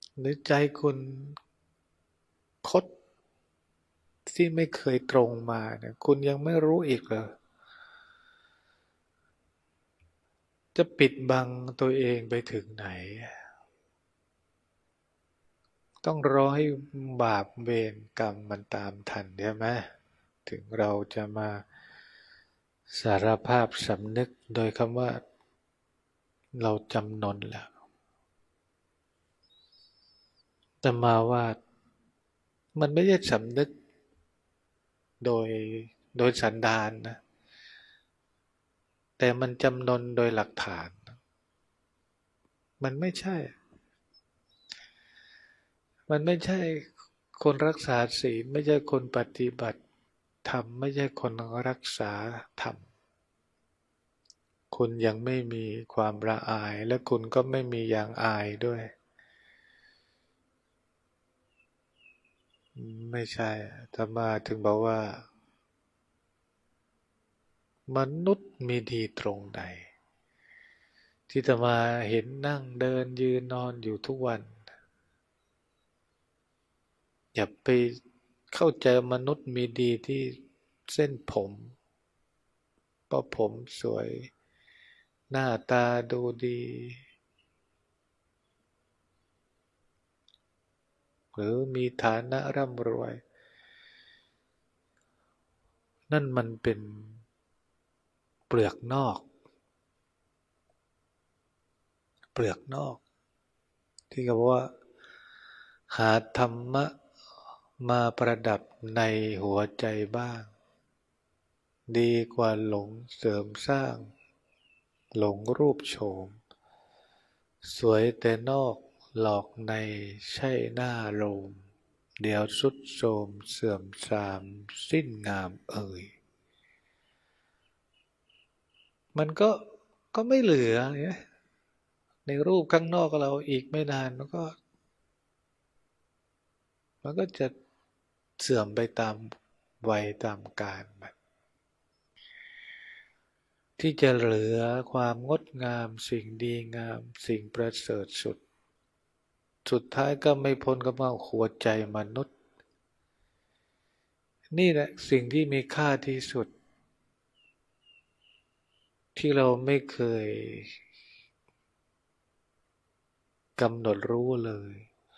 หรือใจคุณคดที่ไม่เคยตรงมาเนี่ยคุณยังไม่รู้อีกเหรอจะปิดบังตัวเองไปถึงไหนต้องรอให้บาปเวรกรรมมันตามทันใช่ไหมถึงเราจะมาสารภาพสำนึกโดยคำว่าเราจำนนแล้วแต่มาว่ามันไม่ใช่สำนึกโดยโดยสันดานนะแต่มันจำนนโดยหลักฐานมันไม่ใช่ มันไม่ใช่คนรักษาศีลไม่ใช่คนปฏิบัติธรรมไม่ใช่คนรักษาธรรมคุณยังไม่มีความละอายและคุณก็ไม่มียางอายด้วยไม่ใช่อาตมาถึงบอกว่ามนุษย์มีดีตรงไหนที่อาตมาเห็นนั่งเดินยืนนอนอยู่ทุกวันอย่าไปเข้าใจมนุษย์มีดีที่เส้นผมเพราะผมสวยหน้าตาดูดีหรือมีฐานะร่ำรวยนั่นมันเป็นเปลือกนอกเปลือกนอกที่เขาบอกว่าหาธรรมะมาประดับในหัวใจบ้างดีกว่าหลงเสริมสร้างหลงรูปโฉมสวยแต่นอกหลอกในใช่หน้าโลมเดี๋ยวทรุดโทรมเสื่อมทรามสิ้นงามเอ่ยมันก็ไม่เหลือเนี่ยในรูปข้างนอกเราอีกไม่นานมันก็จะเสื่อมไปตามวัยตามกาลมันที่จะเหลือความงดงามสิ่งดีงามสิ่งประเสริฐสุดสุดท้ายก็ไม่พ้นกับว่าหัวใจมนุษย์นี่แหละสิ่งที่มีค่าที่สุดที่เราไม่เคยกำหนดรู้เลย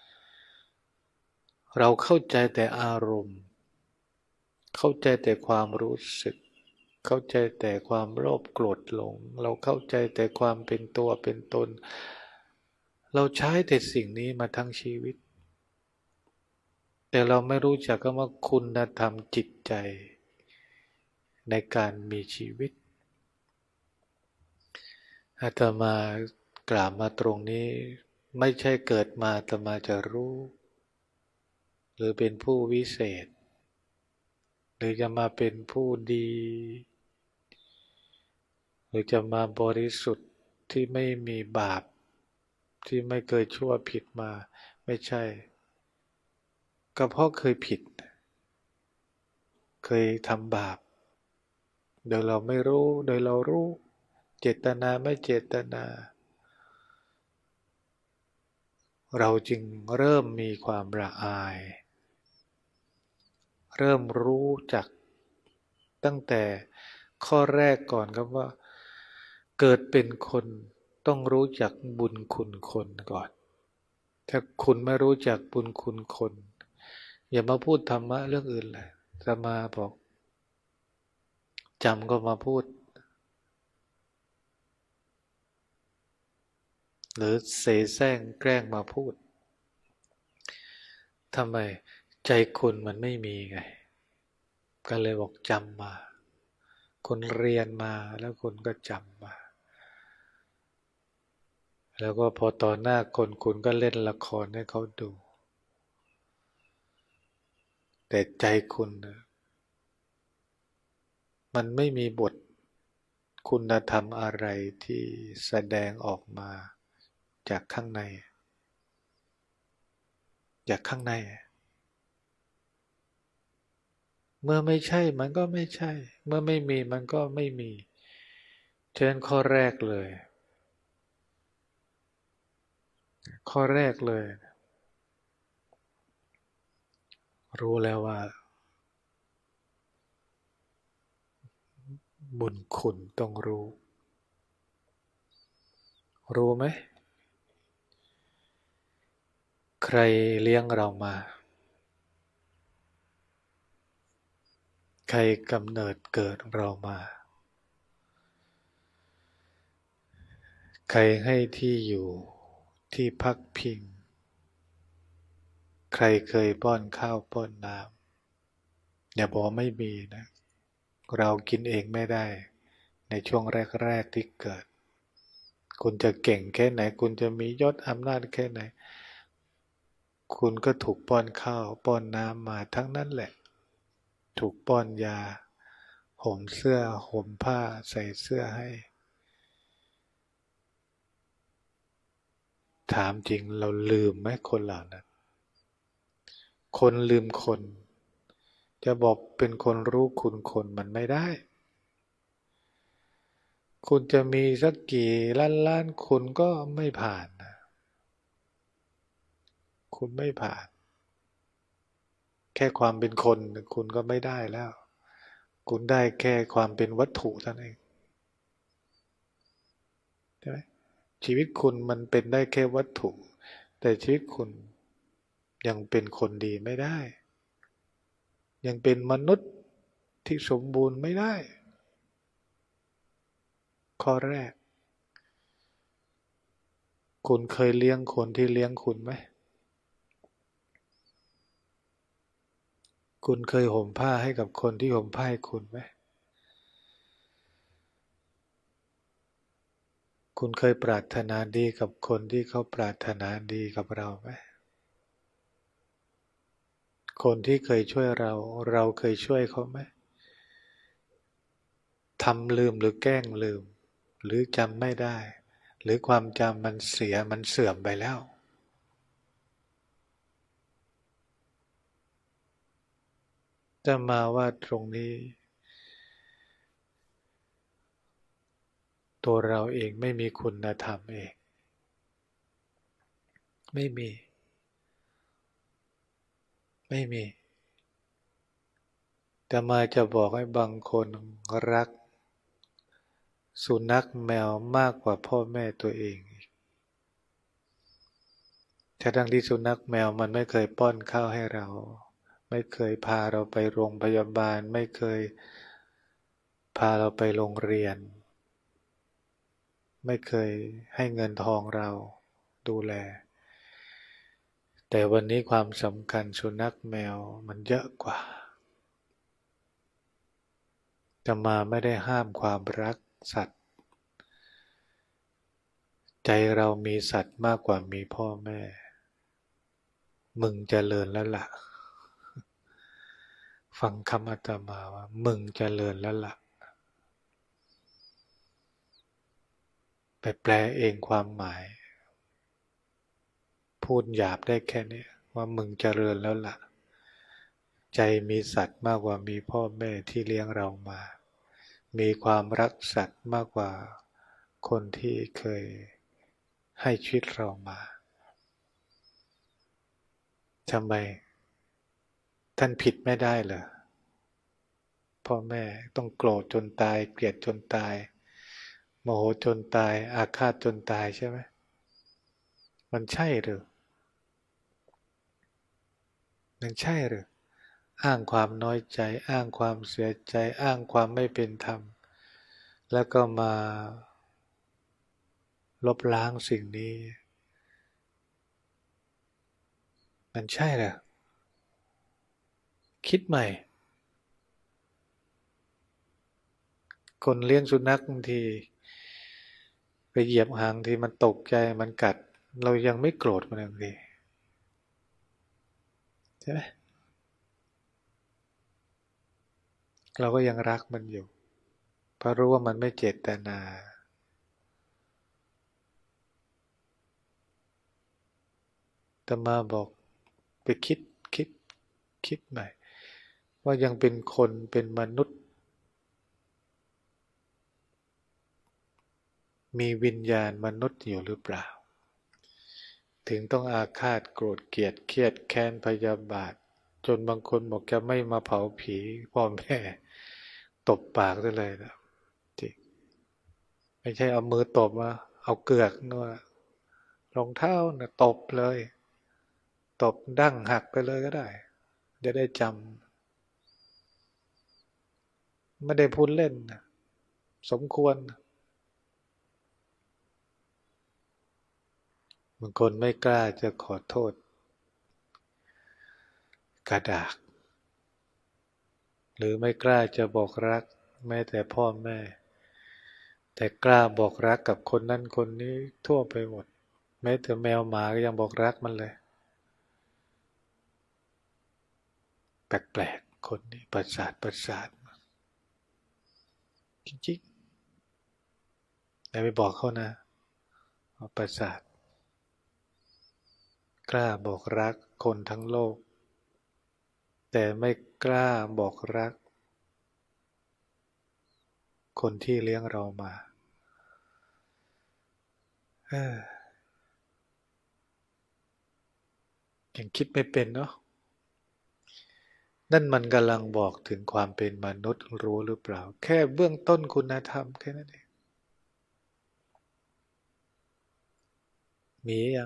เราเข้าใจแต่อารมณ์เข้าใจแต่ความรู้สึกเข้าใจแต่ความโลภโกรธหลงเราเข้าใจแต่ความเป็นตัวเป็นตนเราใช้แต่สิ่งนี้มาทั้งชีวิตแต่เราไม่รู้จักคำว่าคุณธรรมจิตใจในการมีชีวิตอาตมากล่าวมาตรงนี้ไม่ใช่เกิดมาอาตมาจะรู้หรือเป็นผู้วิเศษหรือจะมาเป็นผู้ดีหรือจะมาบริสุทธิ์ที่ไม่มีบาปที่ไม่เคยชั่วผิดมาไม่ใช่ก็เพราะเคยผิดเคยทำบาปโดยเราไม่รู้โดยเรารู้เจตนาไม่เจตนาเราจึงเริ่มมีความละอายเริ่มรู้จักตั้งแต่ข้อแรกก่อนครับว่าเกิดเป็นคนต้องรู้จักบุญคุณคนก่อนถ้าคุณไม่รู้จักบุญคุณคนอย่ามาพูดธรรมะเรื่องอื่นเลยจะมาบอกจำก็มาพูดหรือเสแสร้งแกล้งมาพูดทำไมใจคุณมันไม่มีไงก็เลยบอกจำมาคุณเรียนมาแล้วคุณก็จำมาแล้วก็พอต่อหน้าคนคุณก็เล่นละครให้เขาดูแต่ใจคุณนะมันไม่มีบทคุณธรรมอะไรที่แสดงออกมาจากข้างในจากข้างในเมื่อไม่ใช่มันก็ไม่ใช่เมื่อไม่มีมันก็ไม่มีเชิญข้อแรกเลยข้อแรกเลยรู้แล้วว่าบุญคุณต้องรู้ไหมใครเลี้ยงเรามาใครกำเนิดเกิดเรามาใครให้ที่อยู่ที่พักพิงใครเคยป้อนข้าวป้อนน้ำอย่าบอกไม่มีนะเรากินเองไม่ได้ในช่วงแรกๆที่เกิดคุณจะเก่งแค่ไหนคุณจะมียศอำนาจแค่ไหนคุณก็ถูกป้อนข้าวป้อนน้ำมาทั้งนั้นแหละถูกป้อนยาห่มเสื้อห่มผ้าใส่เสื้อให้ถามจริงเราลืมไหมคนเหล่านั้นคนลืมคนจะบอกเป็นคนรู้คุณคนมันไม่ได้คุณจะมีสักกี่ล้านคุณก็ไม่ผ่านนะคุณไม่ผ่านแค่ความเป็นคนคุณก็ไม่ได้แล้วคุณได้แค่ความเป็นวัตถุเท่านั้นเองใช่ไหมชีวิตคุณมันเป็นได้แค่วัตถุแต่ชีวิตคุณยังเป็นคนดีไม่ได้ยังเป็นมนุษย์ที่สมบูรณ์ไม่ได้ข้อแรกคุณเคยเลี้ยงคนที่เลี้ยงคุณไหมคุณเคยห่มผ้าให้กับคนที่ห่มผ้าให้คุณไหมคุณเคยปรารถนาดีกับคนที่เขาปรารถนาดีกับเราไหมคนที่เคยช่วยเราเราเคยช่วยเขาไหมทำลืมหรือแกล้งลืมหรือจำไม่ได้หรือความจำมันเสียมันเสื่อมไปแล้วจะมาว่าตรงนี้ตัวเราเองไม่มีคุณธรรมเองไม่มีไม่มีแต่มาจะบอกให้บางคนรักสุนัขแมวมากกว่าพ่อแม่ตัวเองทั้งที่สุนัขแมวมันไม่เคยป้อนข้าวให้เราไม่เคยพาเราไปโรงพยาบาลไม่เคยพาเราไปโรงเรียนไม่เคยให้เงินทองเราดูแลแต่วันนี้ความสำคัญสุนัขแมวมันเยอะกว่าจะมาไม่ได้ห้ามความรักสัตว์ใจเรามีสัตว์มากกว่ามีพ่อแม่มึงเจริญแล้วล่ะฟังคำอาตมาว่ามึงเจริญแล้วล่ะไปแปลเองความหมายพูดหยาบได้แค่นี้ว่ามึงเจริญแล้วล่ะใจมีสัตว์มากกว่ามีพ่อแม่ที่เลี้ยงเรามามีความรักสัตว์มากกว่าคนที่เคยให้ชีวิตเรามาทำไมท่านผิดไม่ได้เหรอพ่อแม่ต้องโกรธจนตายเกลียดจนตายโมโหจนตายอาฆาตจนตายใช่ไหมมันใช่หรือมันใช่หรืออ้างความน้อยใจอ้างความเสียใจอ้างความไม่เป็นธรรมแล้วก็มาลบล้างสิ่งนี้มันใช่เหรอคิดใหม่คนเลี้ยงสุนัขบางทีไปเหยียบหางทีมันตกใจมันกัดเรายังไม่โกรธมันเลยใช่ไหมเราก็ยังรักมันอยู่เพราะรู้ว่ามันไม่เจตนาแต่มาบอกไปคิดคิดใหม่ว่ายังเป็นคนเป็นมนุษย์มีวิญญาณมนุษย์อยู่หรือเปล่าถึงต้องอาฆาตโกรธเกลียดเครียดแค้นพยาบาทจนบางคนบอกจะไม่มาเผาผีพ่อแม่ตบปากได้เลยนะจริงไม่ใช่เอามือตบมาเอาเกือกนวดรองเท้านะตบเลยตบดั้งหักไปเลยก็ได้จะได้จำไม่ได้พูดเล่นนะสมควรบางคนไม่กล้าจะขอโทษกระดากหรือไม่กล้าจะบอกรักแม้แต่พ่อแม่แต่กล้าบอกรักกับคนนั้นคนนี้ทั่วไปหมดแม้แต่แมวหมาก็ยังบอกรักมันเลยแปลกๆคนนี้ประสาทจริงๆอย่าไปบอกเขานะว่าประสาทกล้าบอกรักคนทั้งโลกแต่ไม่กล้าบอกรักคนที่เลี้ยงเรามาเออยังคิดไม่เป็นเนาะนั่นมันกำลังบอกถึงความเป็นมนุษย์รู้หรือเปล่าแค่เบื้องต้นคุณธรรมแค่นั้นเองมียัง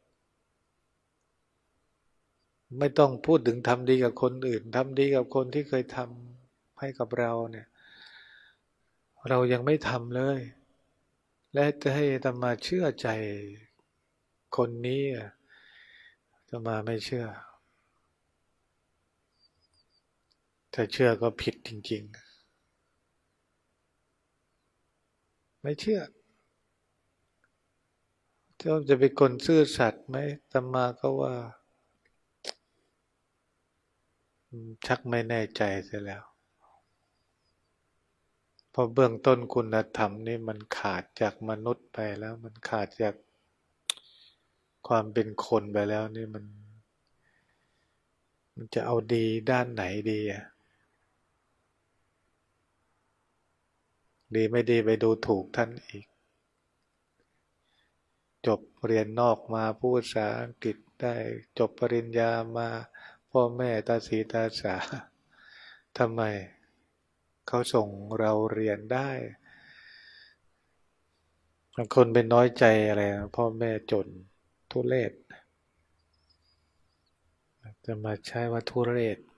ไม่ต้องพูดถึงทำดีกับคนอื่นทำดีกับคนที่เคยทำให้กับเราเนี่ยเรายังไม่ทำเลยและจะให้อาตมาเชื่อใจคนนี้อาตมาไม่เชื่อถ้าเชื่อก็ผิดจริงๆไม่เชื่อจะเป็นคนซื่อสัตย์ไหมอาตมาก็ว่าชักไม่แน่ใจเสียแล้วเพราะเบื้องต้นคุณธรรมนี่มันขาดจากมนุษย์ไปแล้วมันขาดจากความเป็นคนไปแล้วนี่มันจะเอาดีด้านไหนดีอ่ะดีไม่ดีไปดูถูกท่านอีกจบเรียนนอกมาพูดภาษาอังกฤษได้จบปริญญามาพ่อแม่ตาสีตาสาทำไมเขาส่งเราเรียนได้บางคนเป็นน้อยใจอะไรพ่อแม่จนทุเรศจะมาใช้ว่าทุเรศ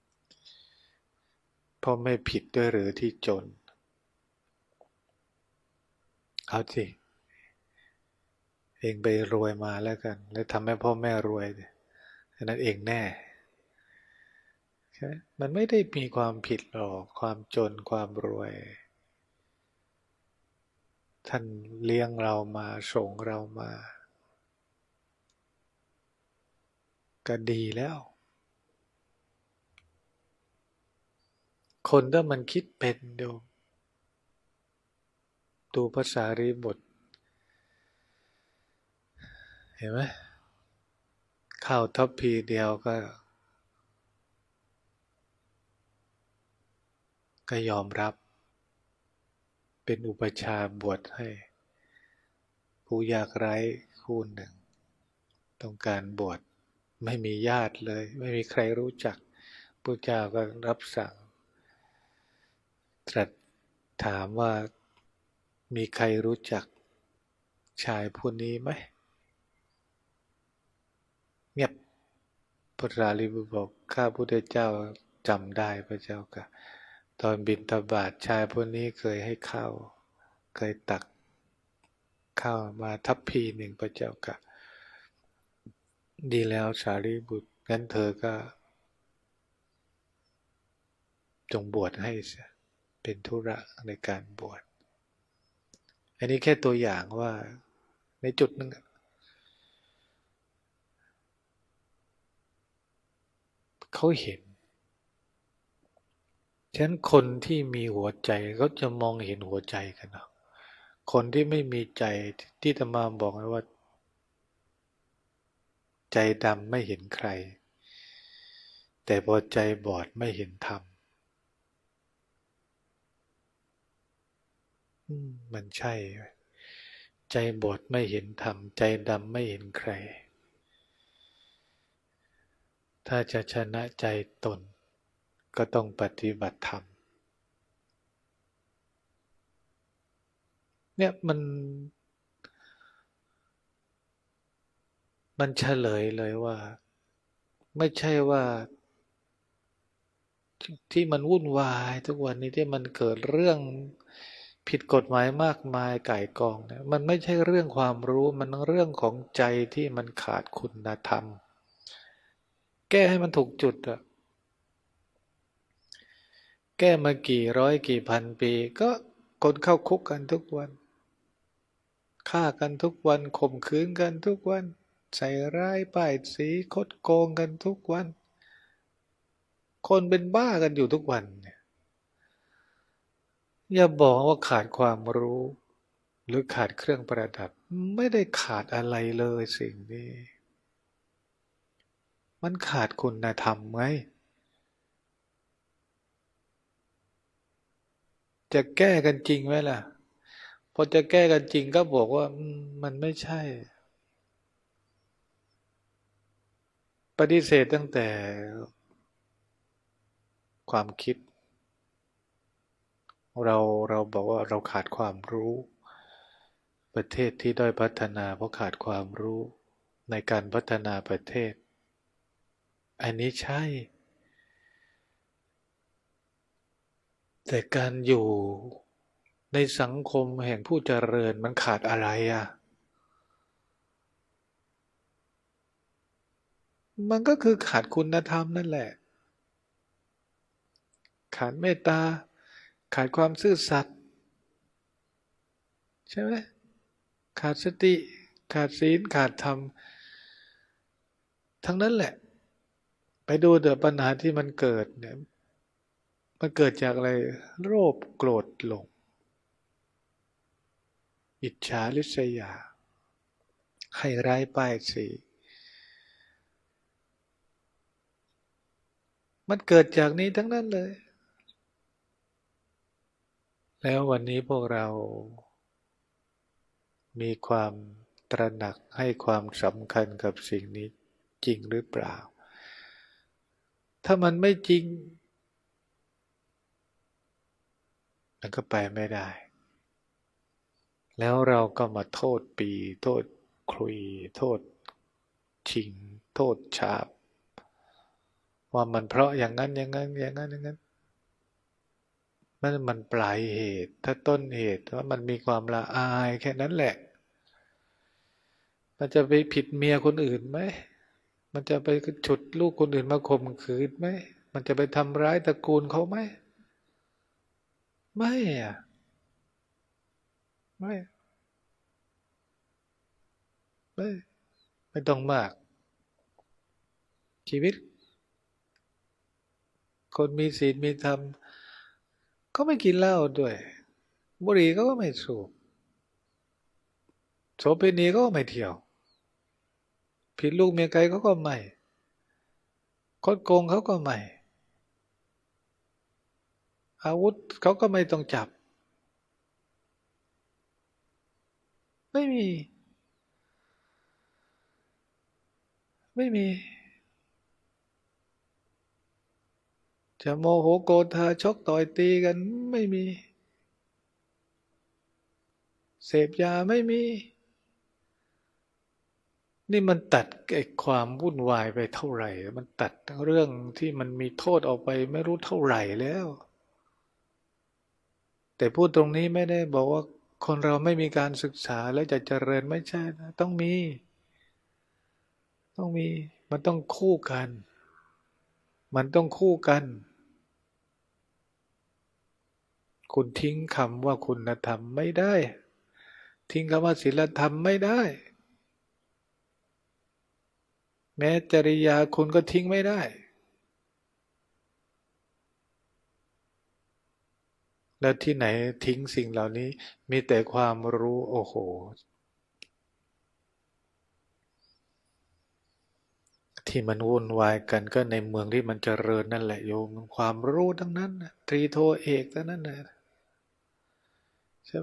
พ่อไม่ผิดด้วยหรือที่จนเอาสิเองไปรวยมาแล้วกันแล้วทำให้พ่อแม่รวยอันนั้นเองแน่ใช่ไหมมันไม่ได้มีความผิดหรอกความจนความรวยท่านเลี้ยงเรามาส่งเรามาก็ดีแล้วคนถ้ามันคิดเป็นเดี๋ยวดูภาษารีบทเห็นไหมข้าวทัพพีเดียวก็ยอมรับเป็นอุปชาบวชให้ผู้ยากไร้คู่หนึ่งต้องการบวชไม่มีญาติเลยไม่มีใครรู้จักพระเจ้าก็รับสั่งตรัสถามว่ามีใครรู้จักชายผู้นี้ไหมเงียบพระสารีบุตรบอกข้าพุทธเจ้าจำได้พระเจ้าค่ะตอนบิณฑบาตชายผู้นี้เคยให้ข้าวเคยตักข้าวมาทัพพีหนึ่งพระเจ้าค่ะดีแล้วสารีบุตรงั้นเธอก็จงบวชให้เสียเป็นธุระในการบวชอันนี้แค่ตัวอย่างว่าในจุดหนึ่งเขาเห็นฉะนั้นคนที่มีหัวใจเขาจะมองเห็นหัวใจกันเนาะคนที่ไม่มีใจที่อาตมาบอกไว้ว่าใจดำไม่เห็นใครแต่พอใจบอดไม่เห็นธรรมมันใช่ใจบอดไม่เห็นธรรมใจดำไม่เห็นใครถ้าจะชนะใจตนก็ต้องปฏิบัติธรรมเนี่ยมันเฉลยเลยว่าไม่ใช่ว่าที่มันวุ่นวายทุกวันนี้ที่มันเกิดเรื่องผิดกฎหมายมากมายก่ายกองเนี่ยมันไม่ใช่เรื่องความรู้มันเรื่องของใจที่มันขาดคุณธรรมแก้ให้มันถูกจุดอะแก้มากี่ร้อยกี่พันปีก็คนเข้าคุกกันทุกวันฆ่ากันทุกวันข่มขืนกันทุกวันใส่ร้ายป้ายสีคดโกงกันทุกวันคนเป็นบ้ากันอยู่ทุกวันเนี่ยอย่าบอกว่าขาดความรู้หรือขาดเครื่องประดับไม่ได้ขาดอะไรเลยสิ่งนี้มันขาดคุณธรรมไงจะแก้กันจริงไหมล่ะพอจะแก้กันจริงก็บอกว่ามันไม่ใช่ปฏิเสธตั้งแต่ความคิดเราเราบอกว่าเราขาดความรู้ประเทศที่ด้อยพัฒนาเพราะขาดความรู้ในการพัฒนาประเทศอันนี้ใช่แต่การอยู่ในสังคมแห่งผู้เจริญมันขาดอะไรอ่ะมันก็คือขาดคุณธรรมนั่นแหละขาดเมตตาขาดความซื่อสัตย์ใช่ไหมขาดสติขาดศีลขาดธรรมทั้งนั้นแหละไปดูแต่ปัญหาที่มันเกิดเนี่ยมันเกิดจากอะไรโลภโกรธหลงอิจฉาริษยาให้ร้ายป้ายสีมันเกิดจากนี้ทั้งนั้นเลยแล้ววันนี้พวกเรามีความตระหนักให้ความสำคัญกับสิ่งนี้จริงหรือเปล่าถ้ามันไม่จริงมันก็ไปไม่ได้แล้วเราก็มาโทษปีโทษครุยโทษชิงโทษฉาบว่ามันเพราะอย่างนั้นอย่างนั้นอย่างนั้นอย่างนั้นมันปลายเหตุถ้าต้นเหตุว่ามันมีความละอายแค่นั้นแหละมันจะไปผิดเมียคนอื่นไหมมันจะไปฉุดลูกคนอื่นมาข่มขืนไหมมันจะไปทำร้ายตระกูลเขาไหมไม่อะไม่ไม่ไม่ต้องมากชีวิตคนมีศีลมีธรรมเขาไม่กินเหล้าด้วยบุหรี่เขาก็ไม่สูบโสเภณีเขาก็ไม่เที่ยวผิดลูกเมียไกลเขาก็ไม่คดโกงเขาก็ไม่อาวุธเขาก็ไม่ต้องจับไม่มีไม่มีจะโมโหโกรธาชกต่อยตีกันไม่มีเสพยาไม่มีนี่มันตัดไอ้ความวุ่นวายไปเท่าไหร่มันตัดเรื่องที่มันมีโทษออกไปไม่รู้เท่าไหร่แล้วแต่พูดตรงนี้ไม่ได้บอกว่าคนเราไม่มีการศึกษาแล้วจะเจริญไม่ใช่นะต้องมีมันต้องคู่กันมันต้องคู่กันคุณทิ้งคำว่าคุณธรรมไม่ได้ทิ้งคำว่าศีลธรรมไม่ได้แม้จริยาคุณก็ทิ้งไม่ได้แล้วที่ไหนทิ้งสิ่งเหล่านี้มีแต่ความรู้โอ้โหที่มันวุ่นวายกันก็ในเมืองที่มันเจริญนั่นแหละโยมความรู้ทั้งนั้นนะตรีโทเอกทั้งนั้นนะใช่ไหม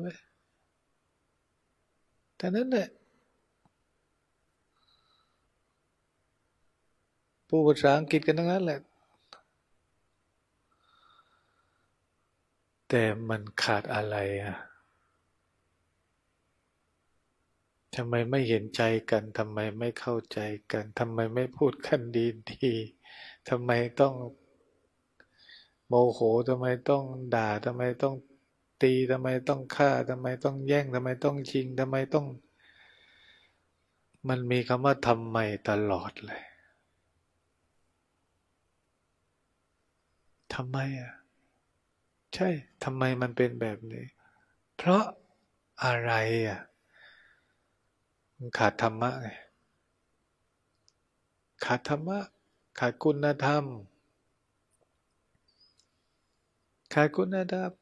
แต่นั้นแหละพูดภาษาอังกฤษกันทั้งนั้นแหละแต่มันขาดอะไรอ่ะทำไมไม่เห็นใจกันทำไมไม่เข้าใจกันทำไมไม่พูดกันดีๆทำไมต้องโมโหทำไมต้องด่าทำไมต้องตีทำไมต้องฆ่าทำไมต้องแย่งทำไมต้องชิงทำไมต้องมันมีคำว่าทำไมตลอดเลยทำไมอ่ะใช่ทำไมมันเป็นแบบนี้เพราะอะไรอ่ะมันขาดธรรมะไงขาดธรรมะขาดคุณธรรมขาดคุณธรรม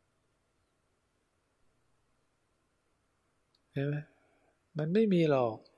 เห็นไหมมันไม่มีหรอก